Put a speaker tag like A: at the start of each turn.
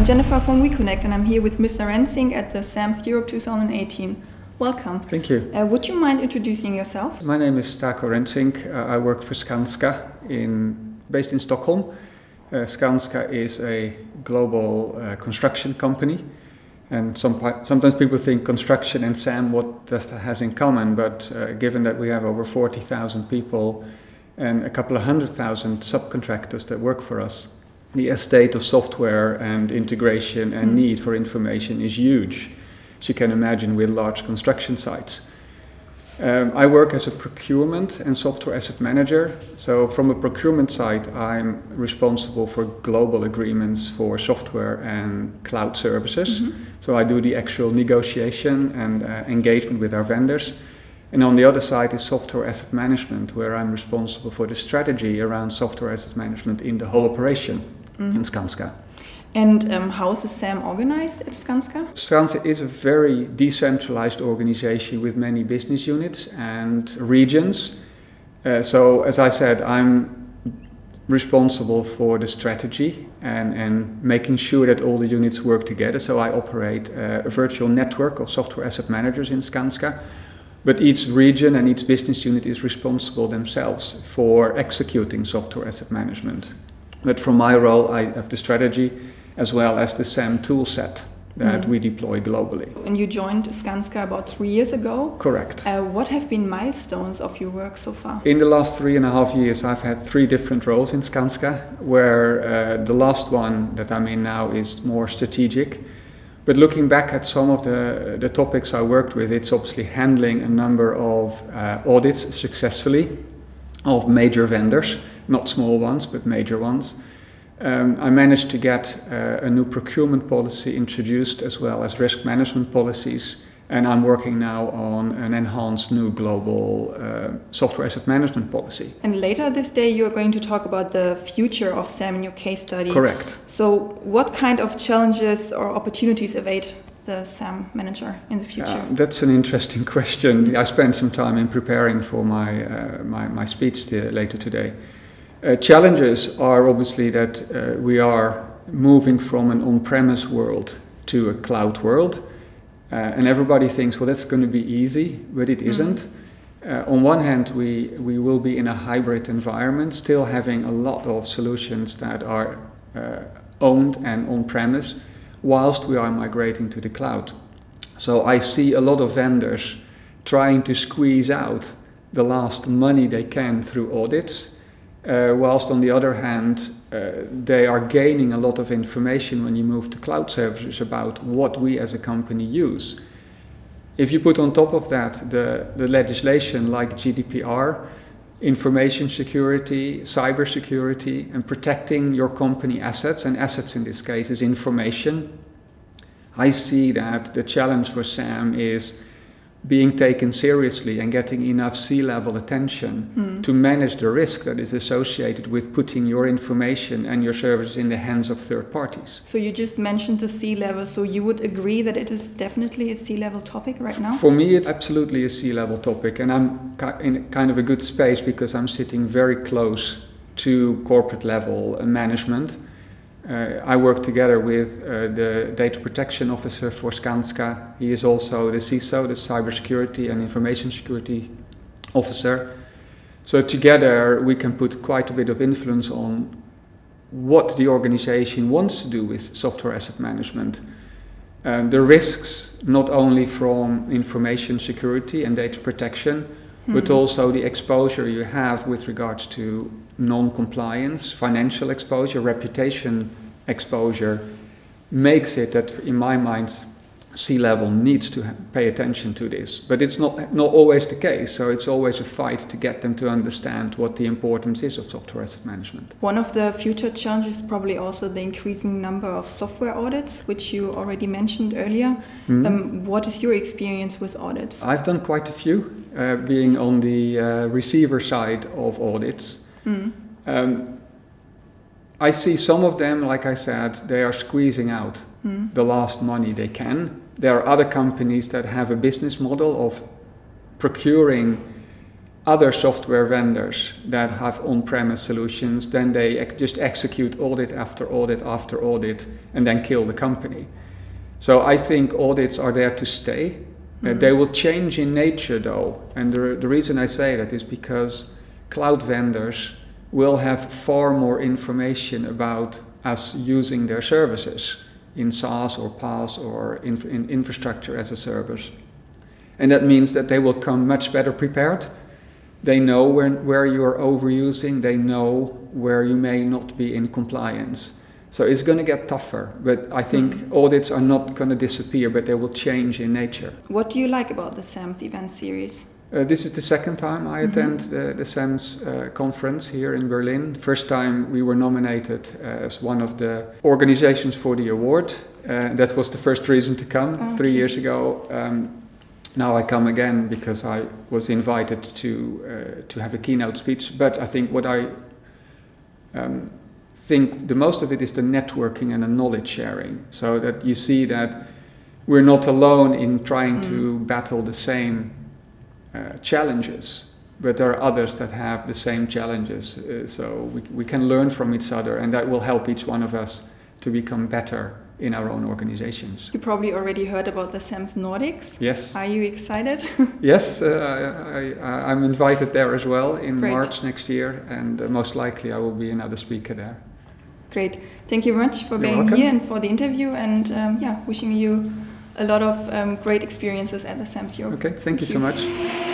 A: Jennifer from we.MEDIA and I'm here with Mr. Rensink at the SAMS Europe 2018. Welcome.
B: Thank you.
A: Would you mind introducing yourself?
B: My name is Rensink. I work for Skanska, based in Stockholm. Skanska is a global construction company. And sometimes people think construction and SAM, what does that have in common? But given that we have over 40,000 people and a couple of 100,000 subcontractors that work for us, the estate of software and integration and need for information is huge, as you can imagine, with large construction sites. I work as a procurement and software asset manager. So from a procurement side, I'm responsible for global agreements for software and cloud services. So I do the actual negotiation and engagement with our vendors. And on the other side is software asset management, where I'm responsible for the strategy around software asset management in the whole operation in Skanska.
A: And how is the SAM organized at Skanska?
B: Skanska is a very decentralized organization with many business units and regions. So as I said, I'm responsible for the strategy and making sure that all the units work together. So I operate a virtual network of software asset managers in Skanska. But each region and each business unit is responsible themselves for executing software asset management. But from my role, I have the strategy as well as the SAM tool set that we deploy globally.
A: And you joined Skanska about 3 years ago?
B: Correct.
A: What have been milestones of your work so far?
B: In the last 3.5 years, I've had 3 different roles in Skanska, where the last one that I'm in now is more strategic. But looking back at some of the topics I worked with, it's obviously handling a number of audits successfully of major vendors, not small ones, but major ones. I managed to get a new procurement policy introduced, as well as risk management policies, and I'm working now on an enhanced new global software asset management policy. And
A: later this day you are going to talk about the future of SAM in your case study.
B: Correct.
A: So what kind of challenges or opportunities await the SAM manager in the future?
B: That's an interesting question. I spent some time in preparing for my speech later today. Challenges are obviously that we are moving from an on-premise world to a cloud world. And everybody thinks, well, that's going to be easy, but it isn't. On one hand, we will be in a hybrid environment, still having a lot of solutions that are owned and on-premise, whilst we are migrating to the cloud. So I see a lot of vendors trying to squeeze out the last money they can through audits, whilst on the other hand, they are gaining a lot of information when you move to cloud services about what we as a company use. If you put on top of that the legislation like GDPR, information security, cyber security, and protecting your company assets, and assets in this case is information, I see that the challenge for SAM is being taken seriously and getting enough C-level attention to manage the risk that is associated with putting your information and your services in the hands of third parties.
A: So you just mentioned the C-level, so you would agree that it is definitely a C-level topic right now?
B: For me, it's absolutely a C-level topic, and I'm in kind of a good space because I'm sitting very close to corporate level management. I work together with the data protection officer for Skanska. He is also the CISO, the cybersecurity and information security officer. So together we can put quite a bit of influence on what the organization wants to do with software asset management. The risks, not only from information security and data protection, but also the exposure you have with regards to non-compliance, financial exposure, reputation exposure, makes it that, in my mind, C-level needs to pay attention to this. But it's not always the case, so it's always a fight to get them to understand what the importance is of software asset management.
A: One of the future challenges is probably also the increasing number of software audits, which you already mentioned earlier. What is your experience with audits?
B: I've done quite a few, being on the receiver side of audits. I see some of them, like I said, they are squeezing out the last money they can. There are other companies that have a business model of procuring other software vendors that have on-premise solutions, then they just execute audit after audit after audit and then kill the company. So I think audits are there to stay. They will change in nature though, and the reason I say that is because cloud vendors will have far more information about us using their services in SaaS or PaaS or in infrastructure as a service. And that means that they will come much better prepared. They know where you are overusing, they know where you may not be in compliance. So it's going to get tougher, but I think audits are not going to disappear, but they will change in nature.
A: What do you like about the SAMS event series?
B: This is the second time I attend the SAMS conference here in Berlin. First time we were nominated as one of the organizations for the award. That was the first reason to come 3 years ago. Now I come again because I was invited to have a keynote speech. But I think what I think the most of it is the networking and the knowledge sharing, so that you see that we're not alone in trying to battle the same challenges, but there are others that have the same challenges, so we can learn from each other, and that will help each one of us to become better in our own organizations.
A: You probably already heard about the SAMS Nordics.
B: Yes.
A: Are you excited?
B: Yes, I'm invited there as well in
A: Great.
B: March next year, and most likely I will be another speaker there.
A: Great. Thank you very much for being
B: welcome.
A: here and for the interview, and wishing you a lot of great experiences at the SAMS Europe.
B: Okay, thank you so much.